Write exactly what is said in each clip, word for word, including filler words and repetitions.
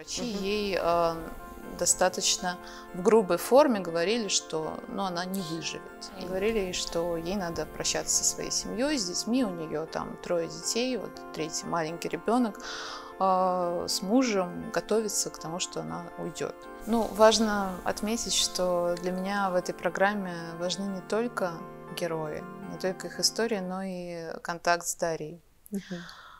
Врачи угу. ей э, достаточно в грубой форме говорили, что ну, она не выживет. И говорили ей, что ей надо прощаться со своей семьей, с детьми. У нее там трое детей, вот третий маленький ребенок. Э, с мужем готовится к тому, что она уйдет. Ну, важно отметить, что для меня в этой программе важны не только герои, не только их история, но и контакт с Дарьей. Угу.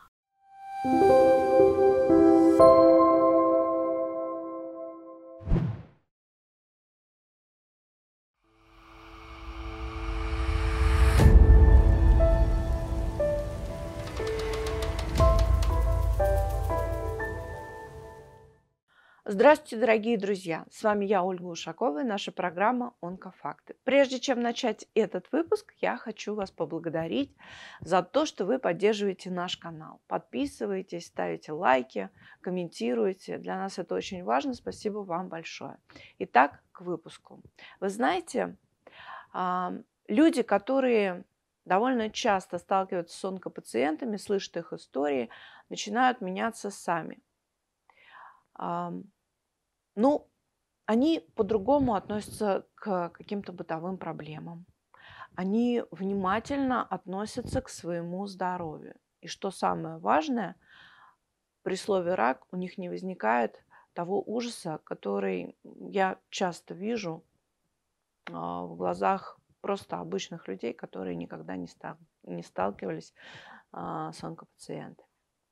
Здравствуйте, дорогие друзья! С вами я, Ольга Ушакова, и наша программа «Онкофакты». Прежде чем начать этот выпуск, я хочу вас поблагодарить за то, что вы поддерживаете наш канал. Подписывайтесь, ставите лайки, комментируйте. Для нас это очень важно. Спасибо вам большое. Итак, к выпуску. Вы знаете, люди, которые довольно часто сталкиваются с онкопациентами, слышат их истории, начинают меняться сами. Ну, они по-другому относятся к каким-то бытовым проблемам. Они внимательно относятся к своему здоровью. И что самое важное, при слове «рак» у них не возникает того ужаса, который я часто вижу в глазах просто обычных людей, которые никогда не, стал, не сталкивались с онкопациентами.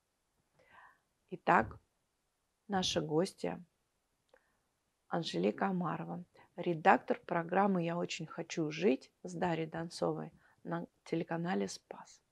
Итак, наши гости Анжелика Омарова, редактор программы «Я очень хочу жить» с Дарьей Донцовой на телеканале «Спас».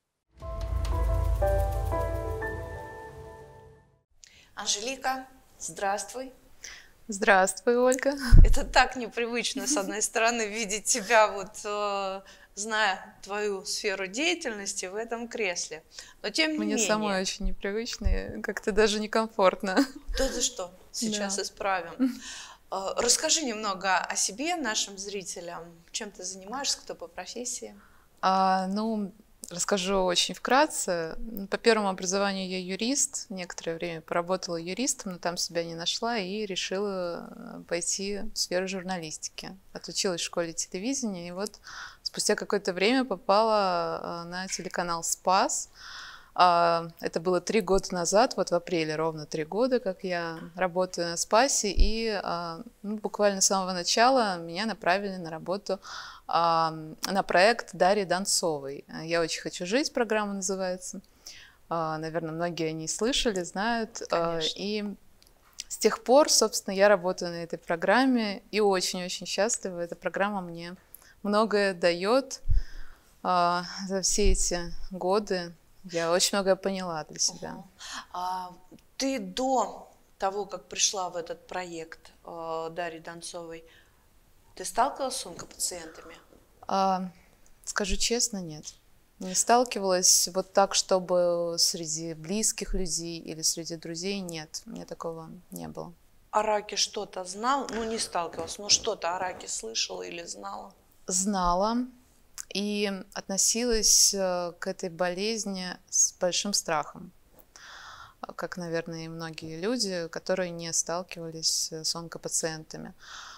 Анжелика, здравствуй. Здравствуй, Ольга. Это так непривычно, с одной стороны, видеть тебя, вот, зная твою сферу деятельности в этом кресле. Но тем не Мне менее... самой очень непривычно, как-то даже некомфортно. Да ты что, сейчас да. Исправим. Расскажи немного о себе, нашим зрителям. Чем ты занимаешься, кто по профессии? А, ну, расскажу очень вкратце. По первому образованию я юрист. Некоторое время поработала юристом, но там себя не нашла и решила пойти в сферу журналистики. Отучилась в школе телевидения и вот спустя какое-то время попала на телеканал «Спас». Это было три года назад, вот в апреле, ровно три года, как я работаю на «Спасе», и ну, буквально с самого начала меня направили на работу на проект Дарьи Донцовой. «Я очень хочу жить», программа называется. Наверное, многие о ней слышали, знают. Конечно. И с тех пор, собственно, я работаю на этой программе и очень-очень счастлива. Эта программа мне многое дает за все эти годы. Я очень многое поняла для себя. Угу. А, ты до того, как пришла в этот проект э, Дарьи Донцовой, ты сталкивалась с онкопациентами? А, скажу честно, нет. Не сталкивалась вот так, чтобы среди близких людей или среди друзей, нет. У меня такого не было. О раке что-то знала? Ну, не сталкивалась, но что-то о раке слышала или знала? Знала. И относилась к этой болезни с большим страхом, как, наверное, и многие люди, которые не сталкивались с онкопациентами.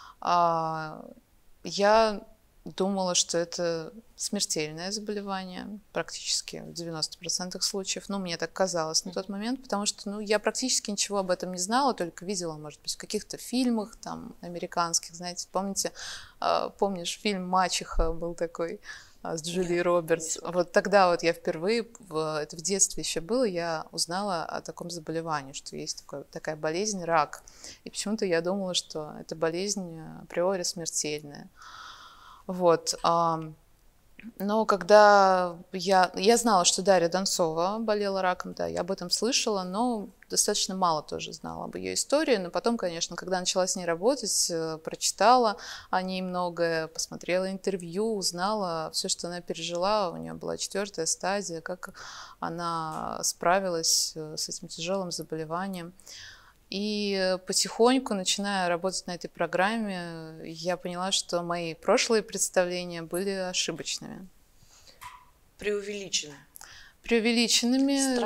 Я думала, что это смертельное заболевание, практически в девяноста процентах случаев. Ну, мне так казалось на тот момент, потому что ну, я практически ничего об этом не знала, только видела, может быть, в каких-то фильмах там, американских, знаете, помните, помнишь, фильм «Мачеха» был такой с Джулией Робертс. Вот тогда вот я впервые, в, это в детстве еще было, я узнала о таком заболевании, что есть такое, такая болезнь, рак. И почему-то я думала, что эта болезнь априори смертельная. Вот. Но когда я, я знала, что Дарья Донцова болела раком, да, я об этом слышала, но достаточно мало тоже знала об ее истории. Но потом, конечно, когда начала с ней работать, прочитала о ней многое, посмотрела интервью, узнала все, что она пережила. У нее была четвертая стадия, как она справилась с этим тяжелым заболеванием. И потихоньку, начиная работать на этой программе, я поняла, что мои прошлые представления были ошибочными. Преувеличенными. Преувеличенными. Страх.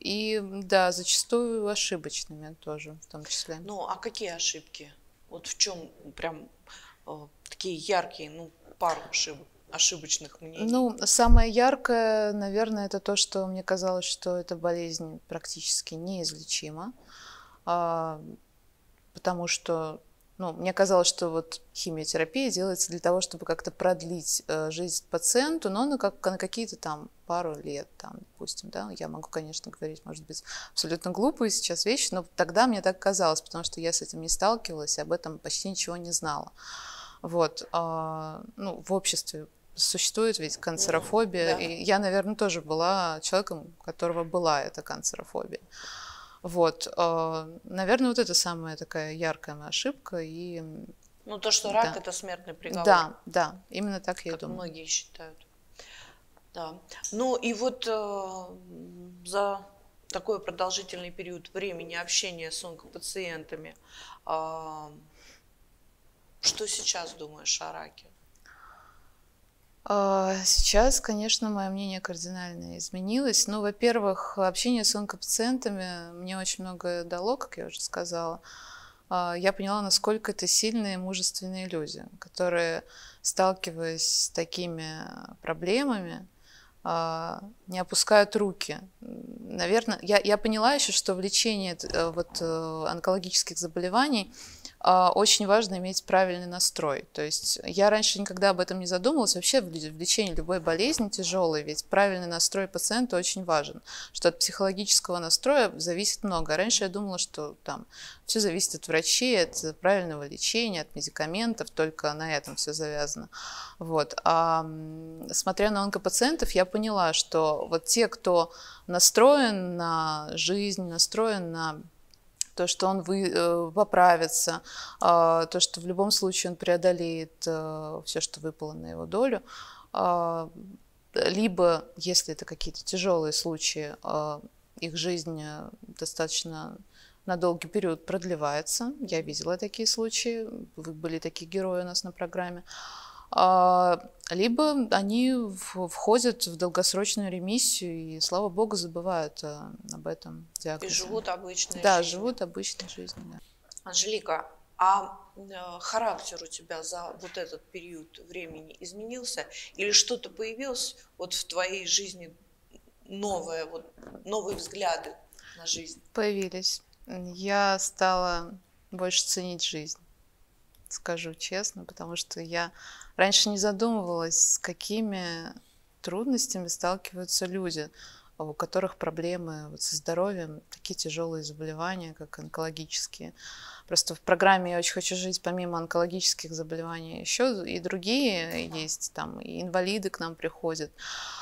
И да, зачастую ошибочными тоже в том числе. Ну, а какие ошибки? Вот в чем прям э, такие яркие, ну, пару ошибок, ошибочных мнений? Ну, самое яркое, наверное, это то, что мне казалось, что эта болезнь практически неизлечима, а, потому что ну, мне казалось, что вот химиотерапия делается для того, чтобы как-то продлить э, жизнь пациенту, но на, как, на какие-то там пару лет, там, допустим, да, я могу, конечно, говорить, может быть, абсолютно глупые сейчас вещи, но тогда мне так казалось, потому что я с этим не сталкивалась, об этом почти ничего не знала. Вот, а, ну, в обществе существует ведь канцерофобия, да. И я, наверное, тоже была человеком, у которого была эта канцерофобия. Вот, наверное, вот это самая такая яркая моя ошибка. И, ну, то, что рак да. это смертный приговор. Да, да, именно так я как думаю. Многие считают. Да. Ну и вот э, за такой продолжительный период времени общения с онкопациентами, э, что сейчас думаешь о раке? Сейчас, конечно, мое мнение кардинально изменилось. Ну, во-первых, общение с онкопациентами мне очень многое дало, как я уже сказала. Я поняла, насколько это сильные, мужественные люди, которые, сталкиваясь с такими проблемами, не опускают руки. Наверное, я, я поняла еще, что в лечении вот, онкологических заболеваний очень важно иметь правильный настрой. То есть я раньше никогда об этом не задумывалась. Вообще в лечении любой болезни тяжелой, ведь правильный настрой пациента очень важен. Что от психологического настроя зависит много. Раньше я думала, что там все зависит от врачей, от правильного лечения, от медикаментов, только на этом все завязано. Вот. А смотря на онкопациентов, я поняла, что вот те, кто настроен на жизнь, настроен на то, что он вы, э, поправится, э, то, что в любом случае он преодолеет э, все, что выпало на его долю. Э, либо, если это какие-то тяжелые случаи, э, их жизнь достаточно на долгий период продлевается. Я видела такие случаи, были такие герои у нас на программе. Либо они входят в долгосрочную ремиссию и, слава богу, забывают об этом диагнозе. И живут обычной да, жизнью. живут обычной жизнью. Да. Анжелика, а характер у тебя за вот этот период времени изменился? Или что-то появилось вот в твоей жизни новое, вот, новые взгляды на жизнь? Появились. Я стала больше ценить жизнь, скажу честно, потому что я раньше не задумывалась, с какими трудностями сталкиваются люди, у которых проблемы вот со здоровьем, такие тяжелые заболевания, как онкологические. Просто в программе «Я очень хочу жить» помимо онкологических заболеваний еще и другие есть, там и инвалиды к нам приходят.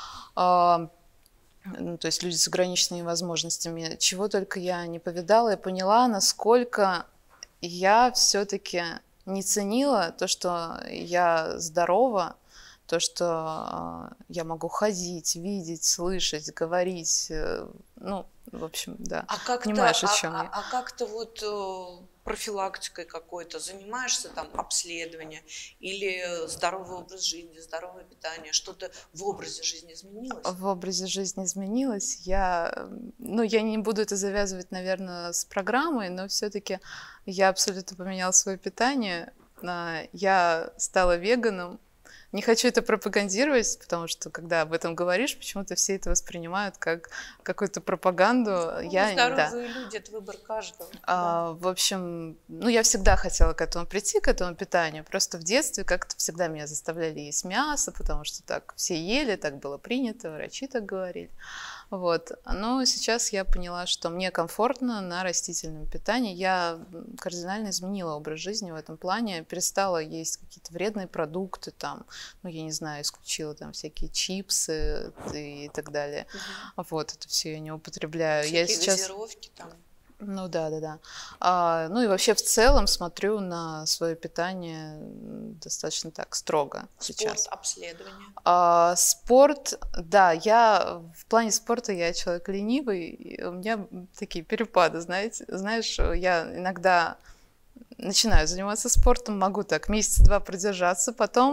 Ну, то есть люди с ограниченными возможностями. Чего только я не повидала, я поняла, насколько я все-таки не ценила то, что я здорова, то, что я могу ходить, видеть, слышать, говорить. Ну, в общем, да. А как Понимаешь, а, о чем а, я. А как ты вот э, профилактикой какой-то занимаешься, там, обследование или здоровый образ жизни, здоровое питание? Что-то в образе жизни изменилось? В образе жизни изменилось. Я, ну, я не буду это завязывать, наверное, с программой, но все-таки я абсолютно поменяла свое питание. Я стала веганом. Не хочу это пропагандировать, потому что, когда об этом говоришь, почему-то все это воспринимают как какую-то пропаганду. Ну, я, здоровые да. люди, это выбор каждого. А, да. В общем, ну, я всегда хотела к этому прийти, к этому питанию. Просто в детстве как-то всегда меня заставляли есть мясо, потому что так все ели, так было принято, врачи так говорили. Вот. Но сейчас я поняла, что мне комфортно на растительном питании. Я кардинально изменила образ жизни в этом плане. Перестала есть какие-то вредные продукты, там, ну, я не знаю, исключила там всякие чипсы и так далее. Угу. Вот, это все я не употребляю. Всякие я сейчас... газировки там. Ну да, да, да. А, ну и вообще в целом смотрю на свое питание достаточно так строго сейчас. Спорт, обследование. А, спорт, да, я в плане спорта я человек ленивый, и у меня такие перепады, знаете, знаешь, я иногда начинаю заниматься спортом, могу так месяца два продержаться, потом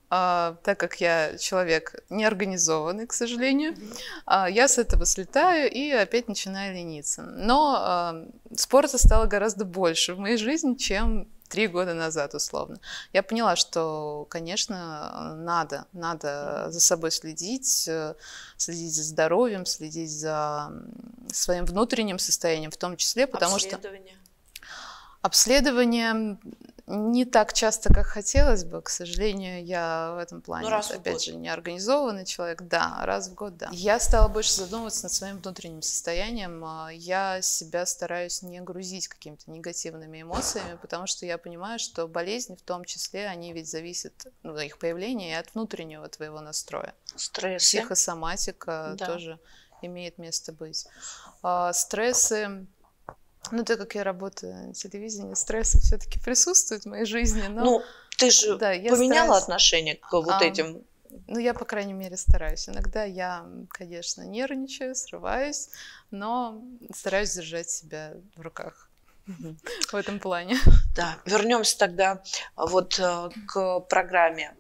А, так как я человек неорганизованный, к сожалению, а, я с этого слетаю и опять начинаю лениться. Но а, спорта стало гораздо больше в моей жизни, чем три года назад, условно. Я поняла, что, конечно, надо, надо за собой следить, следить за здоровьем, следить за своим внутренним состоянием в том числе, потому что... Обследование не так часто, как хотелось бы. К сожалению, я в этом плане, ну, раз опять же, не организованный человек. Да, раз в год, да. Я стала больше задумываться над своим внутренним состоянием. Я себя стараюсь не грузить какими-то негативными эмоциями, потому что я понимаю, что болезни в том числе, они ведь зависят, ну, их появление и от внутреннего твоего настроя. Стрессы. Психосоматика да. тоже имеет место быть. А, стрессы... Ну, так как я работаю на телевидении, стрессы все-таки присутствуют в моей жизни. Но, ну, ты же да, поменяла стараюсь... отношение к вот а, этим? Ну, я, по крайней мере, стараюсь. Иногда я, конечно, нервничаю, срываюсь, но стараюсь держать себя в руках угу. в этом плане. Да, вернемся тогда вот к программе.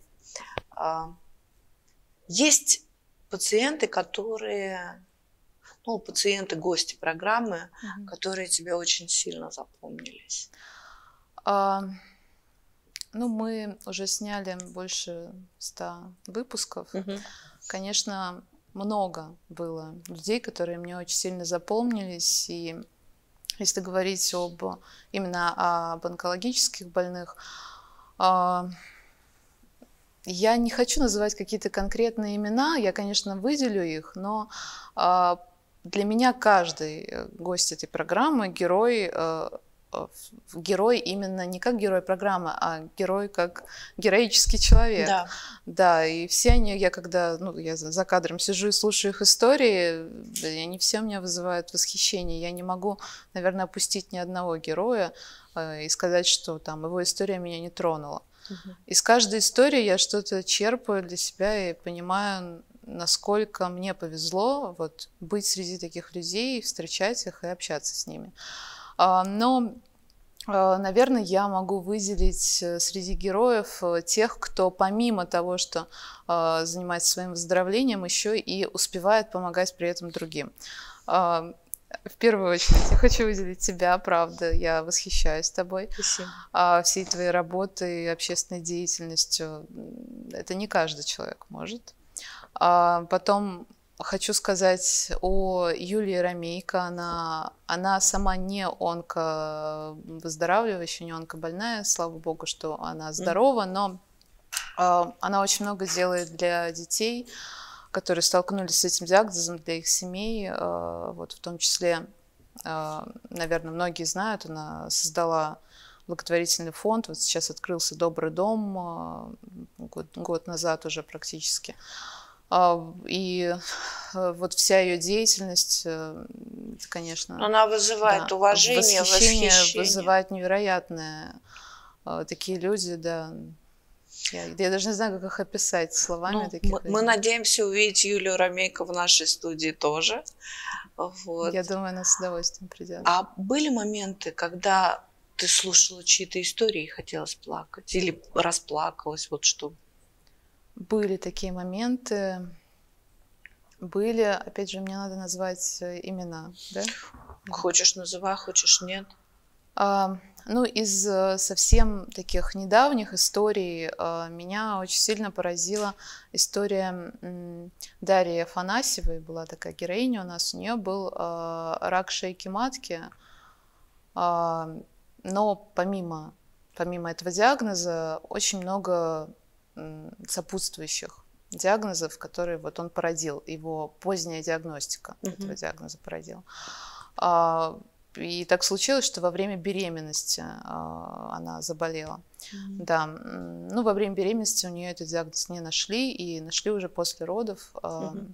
Есть пациенты, которые... Ну, пациенты, гости программы, угу. которые тебе очень сильно запомнились? А, ну, мы уже сняли больше ста выпусков. Угу. Конечно, много было людей, которые мне очень сильно запомнились. И если говорить об именно об онкологических больных, а, я не хочу называть какие-то конкретные имена. Я, конечно, выделю их, но а, для меня каждый гость этой программы герой, э, герой именно не как герой программы, а герой как героический человек. Да. Да, и все они, я когда, ну, я за кадром сижу и слушаю их истории, они все у меня вызывают восхищение. Я не могу, наверное, опустить ни одного героя э, и сказать, что там его история меня не тронула. Угу. Из каждой истории я что-то черпаю для себя и понимаю, насколько мне повезло вот, быть среди таких людей, встречать их и общаться с ними. Но, наверное, я могу выделить среди героев тех, кто помимо того, что занимается своим выздоровлением, еще и успевает помогать при этом другим. В первую очередь я хочу выделить тебя, правда, я восхищаюсь тобой. Спасибо. Всей твоей работой и общественной деятельностью. Это не каждый человек может. А потом хочу сказать о Юлии Ромейко. Она, она сама не онковыздоравливающая, не онкобольная. Слава богу, что она здорова, но а, она очень много делает для детей, которые столкнулись с этим диагнозом, для их семей. А, вот, в том числе, а, наверное, многие знают, она создала благотворительный фонд. Вот сейчас открылся «Добрый дом» год, год назад уже практически. И вот вся ее деятельность, конечно... Она вызывает да, уважение, восхищение. восхищение. Вызывает невероятное. Такие люди, да... Я, я даже не знаю, как их описать словами. Ну, таких мы, мы надеемся увидеть Юлию Ромейко в нашей студии тоже. Вот. Я думаю, она с удовольствием придет. А были моменты, когда ты слушала чьи-то истории и хотелось плакать? Или расплакалась? Вот что... Были такие моменты. Были, опять же, мне надо назвать имена, да? Хочешь называй, хочешь нет. А, ну, из совсем таких недавних историй а, меня очень сильно поразила история м, Дарьи Афанасьевой. Была такая героиня у нас. У нее был а, рак шейки матки. А, но помимо, помимо этого диагноза очень много сопутствующих диагнозов, которые вот он породил, его поздняя диагностика uh-huh. этого диагноза породила. А, и так случилось, что во время беременности а, она заболела. Uh-huh. Да, ну во время беременности у нее этот диагноз не нашли, и нашли уже после родов. А, uh-huh.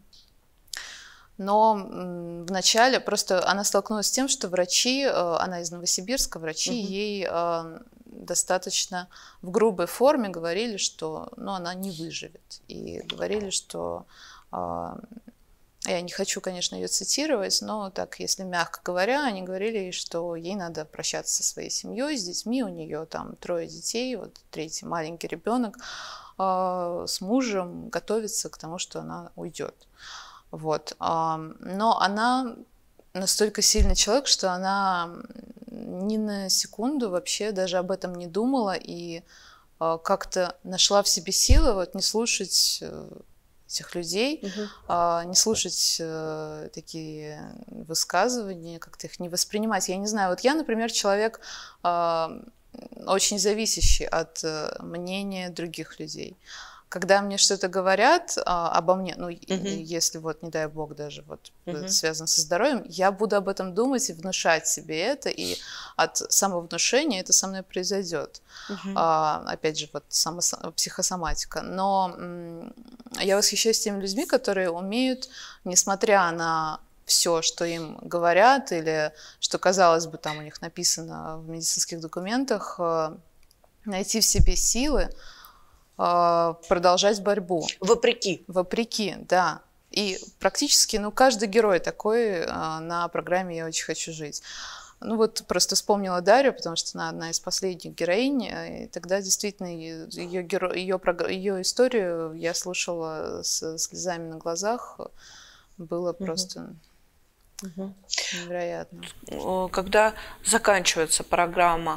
Но в начале просто она столкнулась с тем, что врачи, она из Новосибирска, врачи uh-huh. ей достаточно в грубой форме говорили, что ну, она не выживет. И говорили, что Я не хочу, конечно, ее цитировать, но так, если мягко говоря, они говорили, что ей надо прощаться со своей семьей, с детьми, у нее там трое детей, вот третий маленький ребенок, э, с мужем готовится к тому, что она уйдет. Вот. Но она настолько сильный человек, что она ни на секунду вообще даже об этом не думала и как-то нашла в себе силы вот не слушать этих людей, uh-huh. не слушать такие высказывания, как-то их не воспринимать. Я не знаю, вот я, например, человек очень зависящий от мнения других людей. Когда мне что-то говорят а, обо мне, ну, uh-huh. если вот, не дай бог, даже вот uh-huh. связано со здоровьем, я буду об этом думать и внушать себе это, и от самовнушения это со мной произойдет. Uh-huh. А, опять же, вот само, психосоматика. Но м- я восхищаюсь теми людьми, которые умеют, несмотря на все, что им говорят, или что, казалось бы, там у них написано в медицинских документах, найти в себе силы, продолжать борьбу. Вопреки. Вопреки, да. И практически, ну, каждый герой такой а, на программе «Я очень хочу жить». Ну, вот просто вспомнила Дарью, потому что она одна из последних героинь, и тогда действительно ее, геро... ее, ее историю я слушала с слезами на глазах. Было просто угу. невероятно. Когда заканчивается программа,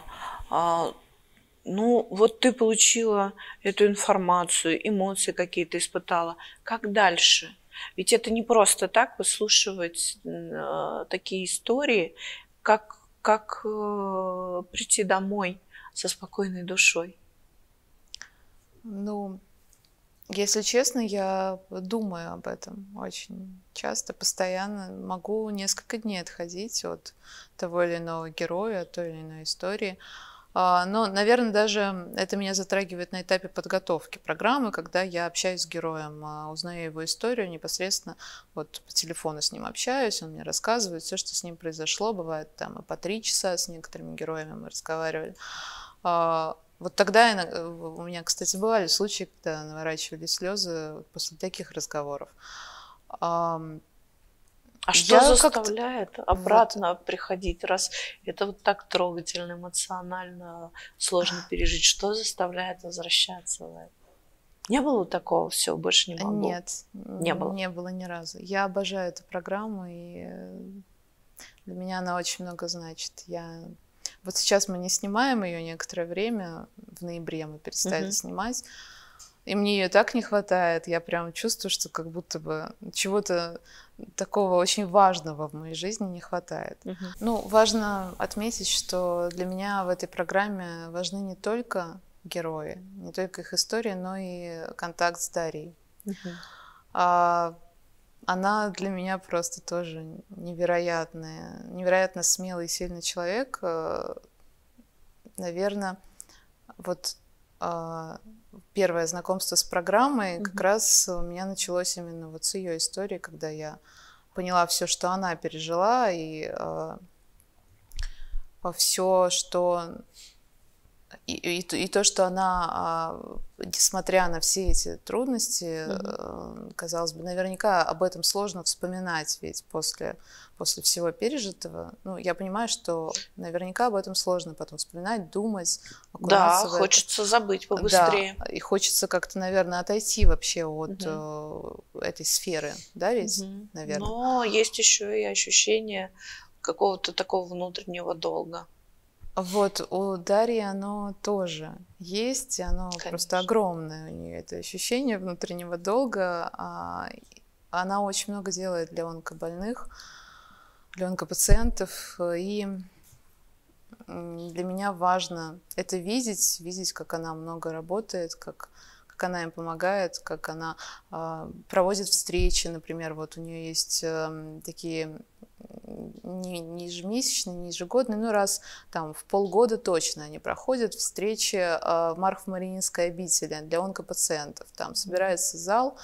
ну, вот ты получила эту информацию, эмоции какие-то испытала. Как дальше? Ведь это не просто так выслушивать э, такие истории, как, как э, прийти домой со спокойной душой. Ну, если честно, я думаю об этом очень часто, постоянно. Могу несколько дней отходить от того или иного героя, от той или иной истории. Но, наверное, даже это меня затрагивает на этапе подготовки программы, когда я общаюсь с героем, узнаю его историю непосредственно, вот по телефону с ним общаюсь, он мне рассказывает все, что с ним произошло, бывает там и по три часа с некоторыми героями мы разговаривали. Вот тогда у меня, кстати, бывали случаи, когда наворачивались слезы после таких разговоров. А что я заставляет обратно вот. приходить, раз это вот так трогательно, эмоционально сложно пережить? Что заставляет возвращаться в это? Не было такого, все, больше не могу? Нет, не было. Не было ни разу. Я обожаю эту программу, и для меня она очень много значит. Я... Вот сейчас мы не снимаем ее некоторое время, в ноябре мы перестали uh-huh. снимать, и мне ее так не хватает, я прям чувствую, что как будто бы чего-то такого очень важного в моей жизни не хватает. Uh-huh. Ну, важно отметить, что для меня в этой программе важны не только герои, не только их истории, но и контакт с Дарьей. Uh-huh. А, она для меня просто тоже невероятная, невероятно смелый и сильный человек. Наверное, вот первое знакомство с программой mm-hmm. как раз у меня началось именно вот с ее истории, когда я поняла все, что она пережила, и э, все, что и, и, и то, что она, э, несмотря на все эти трудности, mm-hmm. э, казалось бы, наверняка об этом сложно вспоминать, ведь после после всего пережитого, ну, я понимаю, что наверняка об этом сложно потом вспоминать, думать, окунаться. Да, хочется это. забыть побыстрее. Да, и хочется как-то, наверное, отойти вообще от угу. этой сферы, да, ведь, угу. наверное. Но есть еще и ощущение какого-то такого внутреннего долга. Вот, у Дарьи оно тоже есть, оно Конечно. просто огромное у нее, это ощущение внутреннего долга. Она очень много делает для онкобольных, для онкопациентов, и для меня важно это видеть, видеть, как она много работает, как, как она им помогает, как она э, проводит встречи, например, вот у нее есть э, такие не, не ежемесячные, не ежегодные, но раз там в полгода точно они проходят встречи э, в Марфо-Мариинской обители для онкопациентов. Там собирается зал,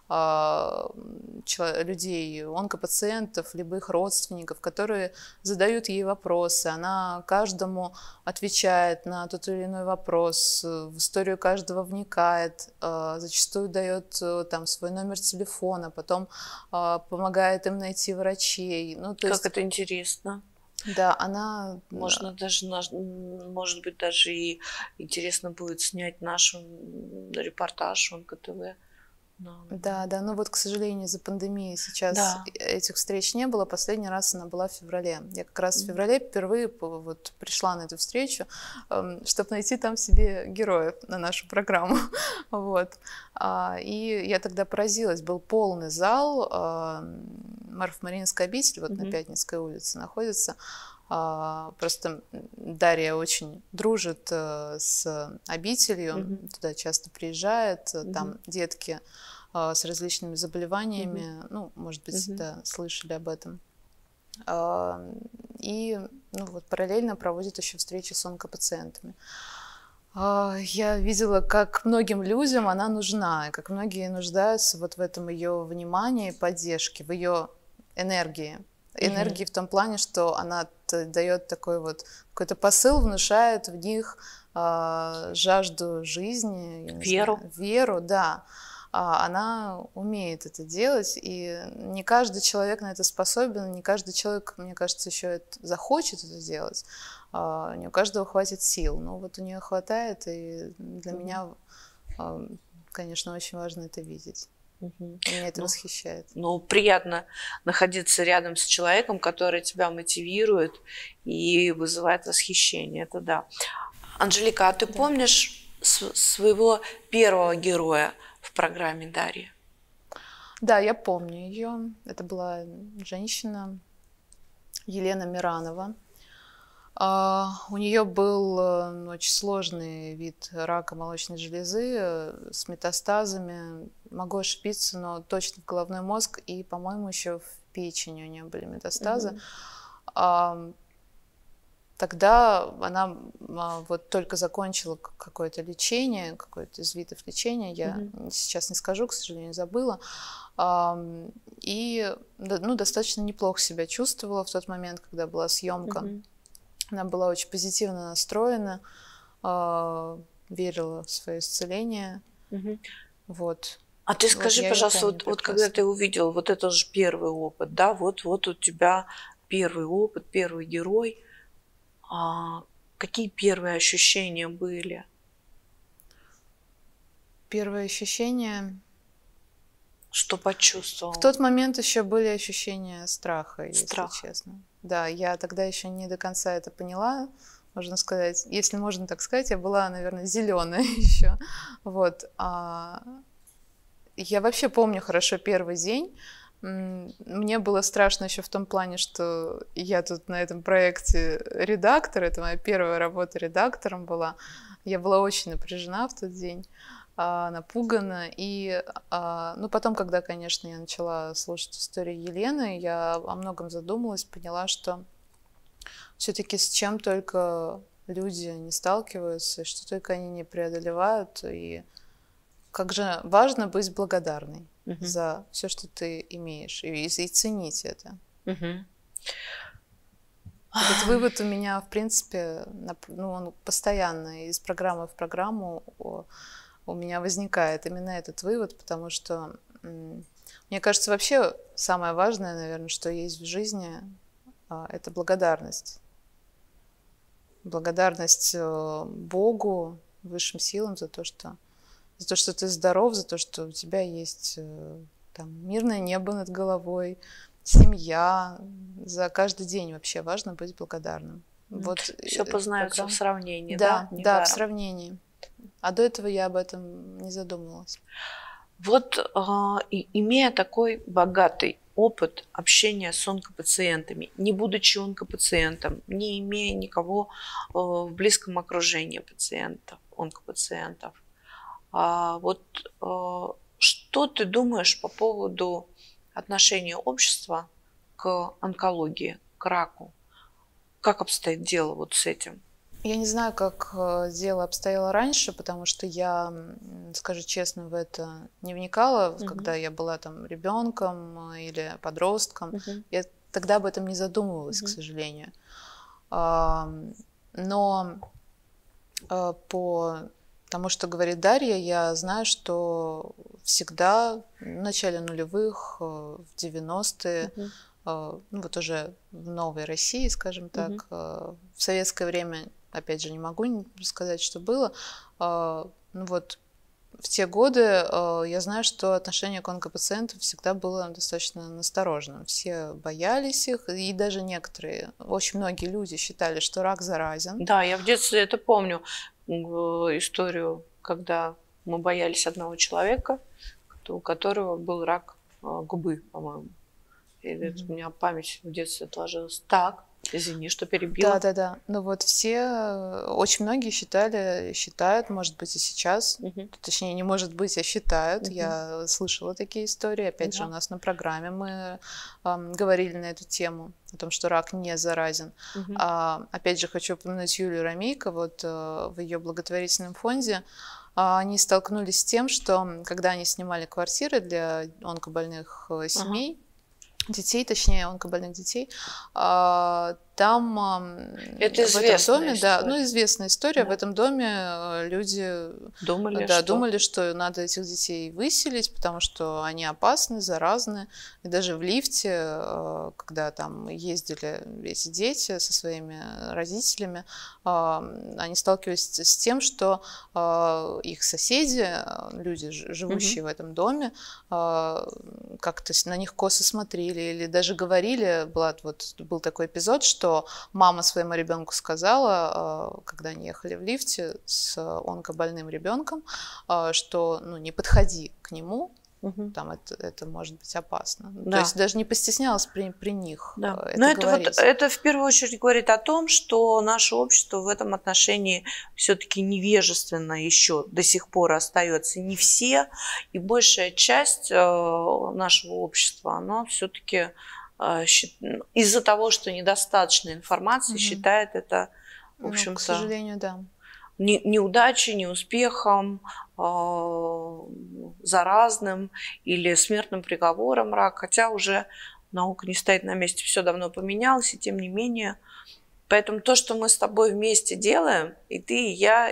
людей, онкопациентов, либо их родственников, которые задают ей вопросы. Она каждому отвечает на тот или иной вопрос, в историю каждого вникает, зачастую дает там свой номер телефона, потом помогает им найти врачей. Ну, то как есть, это интересно. Да, она... Можно даже, может быть, даже и интересно будет снять наш репортаж эн ка тэ вэ. Да, да, ну вот, к сожалению, из-за пандемии сейчас Да. этих встреч не было. Последний раз она была в феврале. Я как раз в феврале впервые вот пришла на эту встречу, чтобы найти там себе героев на нашу программу. Вот. И я тогда поразилась. Был полный зал. Марфа-Мариинская обитель, вот mm-hmm. на Пятницкой улице находится. Просто Дарья очень дружит с обителью, mm-hmm. туда часто приезжает, mm-hmm. там детки с различными заболеваниями, mm-hmm. ну, может быть, mm-hmm. да, слышали об этом. И ну, вот, параллельно проводит еще встречи с онкопациентами. Я видела, как многим людям она нужна, и как многие нуждаются вот в этом ее внимании, поддержке, в ее энергии. Энергии mm-hmm. в том плане, что она дает такой вот какой-то посыл, внушает в них э, жажду жизни, веру. Знаю, веру, да. А она умеет это делать, и не каждый человек на это способен, не каждый человек, мне кажется, еще это, захочет это делать. А, не у каждого хватит сил, но вот у нее хватает, и для mm-hmm. меня, а, конечно, очень важно это видеть. Угу. Меня это ну, восхищает. Ну, приятно находиться рядом с человеком, который тебя мотивирует и вызывает восхищение. Это да. Анжелика, а ты да. помнишь своего первого героя в программе Дарьи? Да, я помню ее. Это была женщина Елена Миранова. Uh, у нее был uh, очень сложный вид рака молочной железы uh, с метастазами. Могу ошибиться, но точно в головной мозг и, по-моему, еще в печени у нее были метастазы. Mm-hmm. Uh, тогда она uh, вот только закончила какое-то лечение, какой-то из видов лечения. Я mm-hmm. сейчас не скажу, к сожалению, забыла. Uh, и ну, достаточно неплохо себя чувствовала в тот момент, когда была съемка. Mm-hmm. Она была очень позитивно настроена, э, верила в свое исцеление. Угу. Вот. А ты скажи, вот, пожалуйста, вот, вот когда ты увидел вот это же первый опыт, да, вот, вот у тебя первый опыт, первый герой, а какие первые ощущения были? Первые ощущения... Что почувствовал? В тот момент еще были ощущения страха, Страх. если честно. Да, я тогда еще не до конца это поняла, можно сказать. Если можно так сказать, я была, наверное, зеленая еще. Вот. А я вообще помню хорошо первый день. Мне было страшно еще в том плане, что я тут на этом проекте редактор, это моя первая работа редактором была. Я была очень напряжена в тот день, напугана. И ну, потом, когда, конечно, я начала слушать историю Елены, я о многом задумалась, поняла, что все-таки с чем только люди не сталкиваются, что только они не преодолевают. И как же важно быть благодарной uh-huh. за все, что ты имеешь, и, и ценить это. Uh-huh. Этот вывод у меня, в принципе, ну, он постоянно из программы в программу у меня возникает именно этот вывод, потому что, мне кажется, вообще самое важное, наверное, что есть в жизни, это благодарность. Благодарность Богу, высшим силам за то, что, за то, что ты здоров, за то, что у тебя есть там, мирное небо над головой, семья. За каждый день вообще важно быть благодарным. Вот все познается в сравнении, да? Да, да, в сравнении. А до этого я об этом не задумывалась. Вот, э, имея такой богатый опыт общения с онкопациентами, не будучи онкопациентом, не имея никого э, в близком окружении пациентов, онкопациентов, э, вот э, что ты думаешь по поводу отношения общества к онкологии, к раку? Как обстоит дело вот с этим? Я не знаю, как э, дело обстояло раньше, потому что я, м, скажу честно, в это не вникала, в- когда Мгм. я была там ребенком э, или подростком. Мгм. Я тогда об этом не задумывалась, к Мгм. сожалению. Ам, Но э, по тому, что говорит Дарья, я знаю, что всегда в начале нулевых, э, в девяностые, Мгм. э, ну вот уже в новой России, скажем Мгм. так, э, в советское время, опять же, не могу н- сказать, что было, э, ну вот в те годы э, я знаю, что отношение к онкопациентам всегда было достаточно настороженным. Все боялись их, и даже некоторые, очень многие люди считали, что рак заразен. Да, я в детстве это помню, м, историю, когда мы боялись одного человека, у которого был рак а, губы, по-моему. И это у Мгм. меня память в детстве отложилась. Так, извини, что перебила. Да-да-да. Ну вот все, э, очень многие считали, считают, может быть, и сейчас, Мгм. точнее, не может быть, а считают. Мгм. Я слышала такие истории. Опять же, у Да. нас на программе мы ам, говорили на эту тему, о том, что рак не заразен. Мгм. А, опять же, хочу упомянуть Юлию Ромейко. Вот э, в ее благотворительном фонде а, они столкнулись с тем, что м, когда они снимали квартиры для онкобольных э, Ага. семей, детей, точнее, онкобольных детей, а, там, ам, Это в этом известная доме, да, ну, история. известная история, в Да. этом доме э, люди, Думали, да, что? думали, что надо этих детей выселить, потому что они опасны, заразны. И даже в лифте, э, когда там ездили эти дети со своими родителями, а, они сталкивались с с тем, что а, их соседи, а, люди, ж- Мгм. живущие в этом доме, а, как-то с- на них косо смотрели или даже говорили, была, вот был такой эпизод, что мама своему ребенку сказала, а, когда они ехали в лифте с онкобольным ребенком, а, что ну, не подходи к нему, Мгм. там это, это может быть опасно. Ну, то Да. есть даже не постеснялась при, при них Да. э, Но это это вот говорить. это в первую очередь говорит о том, что наше общество в этом отношении все-таки невежественно еще до сих пор остается. Не все, и большая часть э, нашего общества, оно все-таки из-за того, что недостаточно информации, Мгм. считает это, в Ну, к общем-то, сожалению, да. не- неудачей, неуспехом, а, заразным или смертным приговором рак, хотя уже наука не стоит на месте, все давно поменялось, и тем не менее. Поэтому то, что мы с тобой вместе делаем, и ты, и я,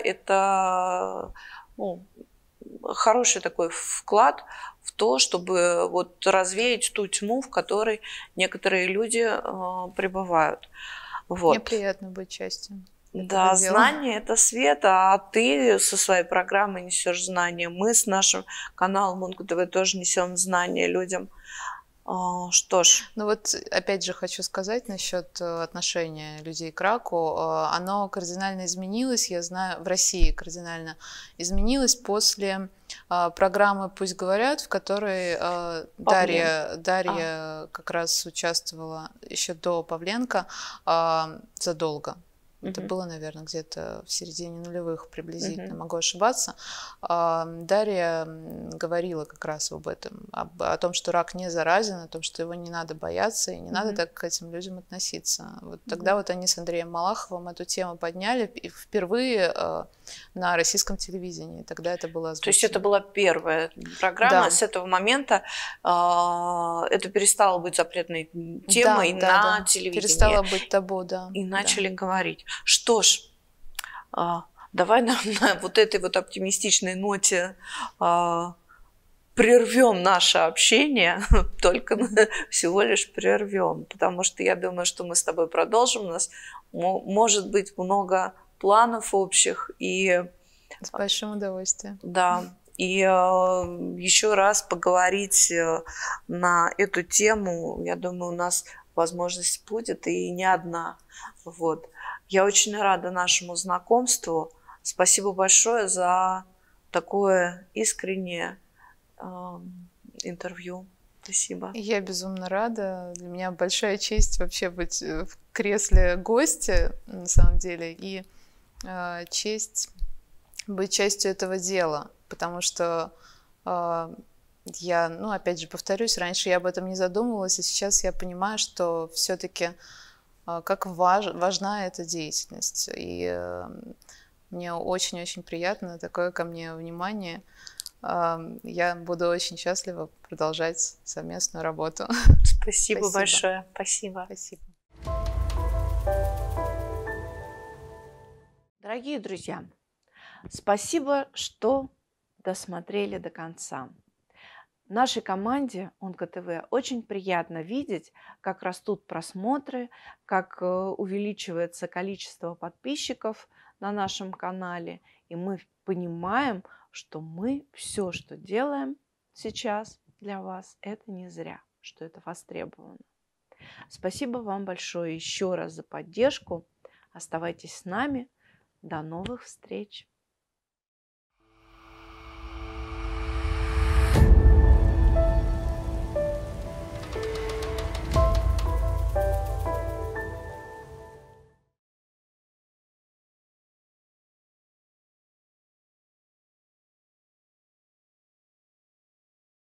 это ну, хороший такой вклад в то, чтобы вот развеять ту тьму, в которой некоторые люди а, пребывают. Мне Вот. приятно быть частью этого Да, дела. знание – это свет, а ты со своей программой несешь знания. Мы с нашим каналом Мунк ТВ тоже несем знания людям. А, Что ж, Ну вот, опять же, хочу сказать насчет э, отношения людей к раку. Э, Оно кардинально изменилось, я знаю, в России кардинально изменилось после э, программы «Пусть говорят», в которой э, Павленко. Дарья, А, Дарья как раз участвовала еще до Павленко, э, задолго. Это мгм, было, наверное, где-то в середине нулевых мгм, приблизительно, могу ошибаться. А, Дарья м, говорила как раз об этом, об- о том, что рак не заразен, о том, что его не надо бояться и не надо мгм, так к этим людям относиться. Вот мгм. тогда вот они с Андреем Малаховым эту тему подняли и впервые э, на российском телевидении. Тогда это было То есть это озвучено. была первая программа. Да, С этого момента а, это перестало быть запретной да, темой да, на да. телевидении. Перестало быть табу, да, И да. начали говорить. Что ж, а, давай на, на вот этой вот оптимистичной ноте а, прервем наше общение, только Мгм. всего лишь прервем, потому что я думаю, что мы с тобой продолжим. У нас мо- может быть много планов общих, и С большим удовольствием. да, и э, еще раз поговорить э, на эту тему, я думаю, у нас возможность будет, и не одна. Вот. Я очень рада нашему знакомству. Спасибо большое за такое искреннее э, интервью. Спасибо. Я безумно рада. Для меня большая честь вообще быть э, в кресле гостя, на самом деле, и э, честь быть частью этого дела, потому что э, я, ну, опять же, повторюсь, раньше я об этом не задумывалась, и сейчас я понимаю, что все-таки а, как важ, важна эта деятельность. И э, мне очень-очень приятно такое ко мне внимание. А, Я буду очень счастлива продолжать совместную работу. Спасибо, Спасибо. большое. Спасибо. Спасибо. Дорогие друзья, спасибо, что досмотрели до конца. Нашей команде ОнкоТВ очень приятно видеть, как растут просмотры, как увеличивается количество подписчиков на нашем канале. И мы понимаем, что мы все, что делаем сейчас для вас, это не зря, что это востребовано. Спасибо вам большое еще раз за поддержку. Оставайтесь с нами. До новых встреч!